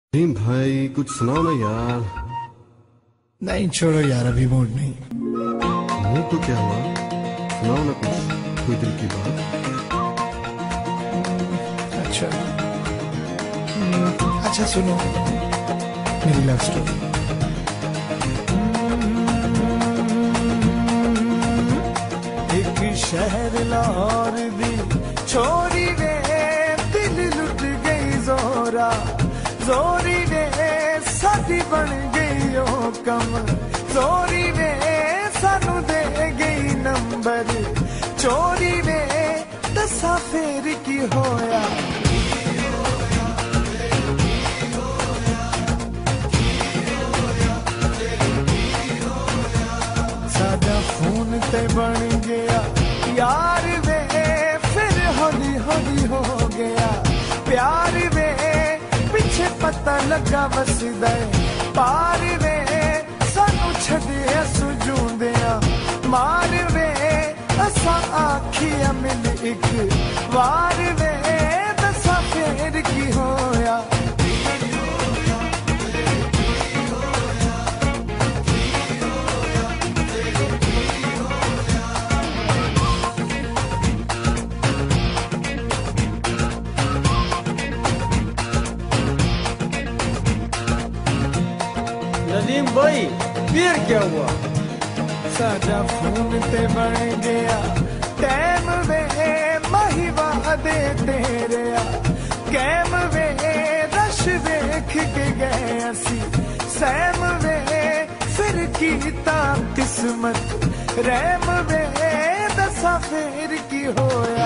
भीम भाई कुछ सुनाओ ना यार। नहीं छोड़ो यार, अभी मूड नहीं। मूड तो क्या हुआ, सुनाओ ना कुछ, कोई दिल की बात। अच्छा अच्छा सुनो मेरी लव स्टोरी। एक शहर लाहौर दी छोरी वे दिल लुट गई जोरा जोरी वे साडी बन गई ओ कम जोरी वे सानू दे गई नंबर चोरी वे दसा फेर की होया साडा फोन ते बन गया यार वे फिर हौली हौली हो गया प्यार वे पिछे पता लगा वसदा पार वे सानू छड़िया सुजूंदिया मार वे असा आखिया मिल एक वार वे दसा फेर की होया नदीम भाई फिर क्या हुआ? साडा फोन ते बन गया टैम वे माही वादे तेरे कैम वे रश वेख के गए असी सैम वे फिर कीता किस्मत रैम वे दसा फेर की होया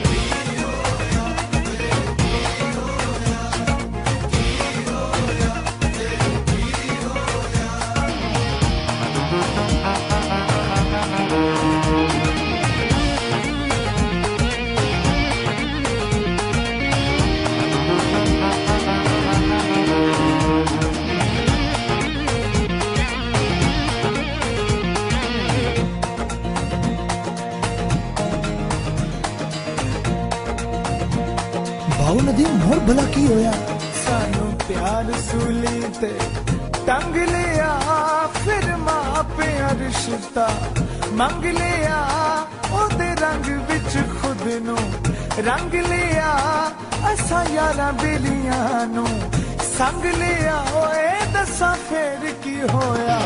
भाव नदी मोर भला की होया सानू प्यार सूली ते टंग लिया फिर मापे रिश्ता मंग लिया ओदे रंग विच खुद नू रंग लिया असा यारा बेलियां नू संग लिया ओए दसा फेर की होया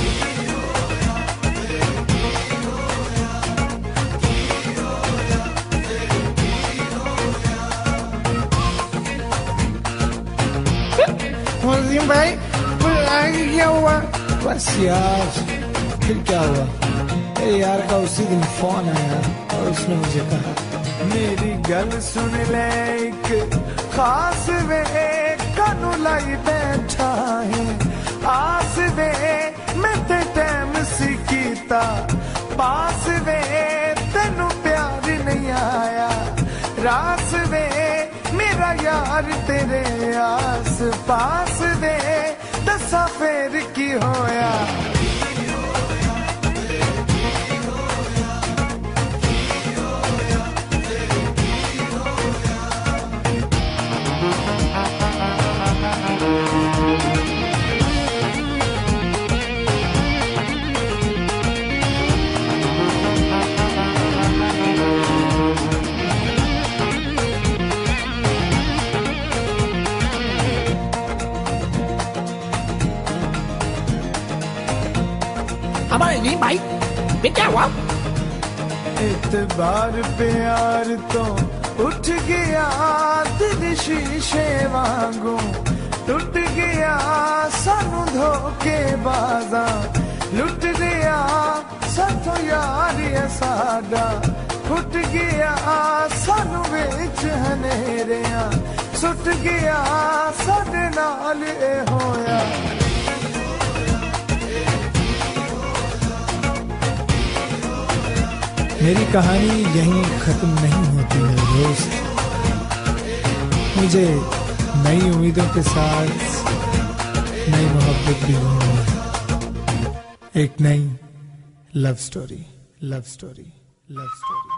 नदीम भाई आगे क्या हुआ? बस यार फिर क्या हुआ? मेरे यार का उसी दिन फोन आया और उसने मुझे कहा मेरी गल सुन ले एक खास वे कानू लाई बैठा है आस वे मैं ते टाइम सी कीता पास वे तेनू प्यार नहीं आया रास वे मेरा यार तेरे आस पास वे दसा फेर की होया हमारे नहीं भाई फिर क्या हुआ? इतबार प्यार तो उठ गया दिल शीशे वांगू टूट गया सानू धोखे बाजा लुट गया साथो यार साडा फुट गया सानू विच हनेरिया सुट गया साडे नाल ए होया मेरी कहानी यहीं खत्म नहीं होती है दोस्त मुझे नई उम्मीदों के साथ नई मोहब्बत भी होनी है एक नई love story love story love story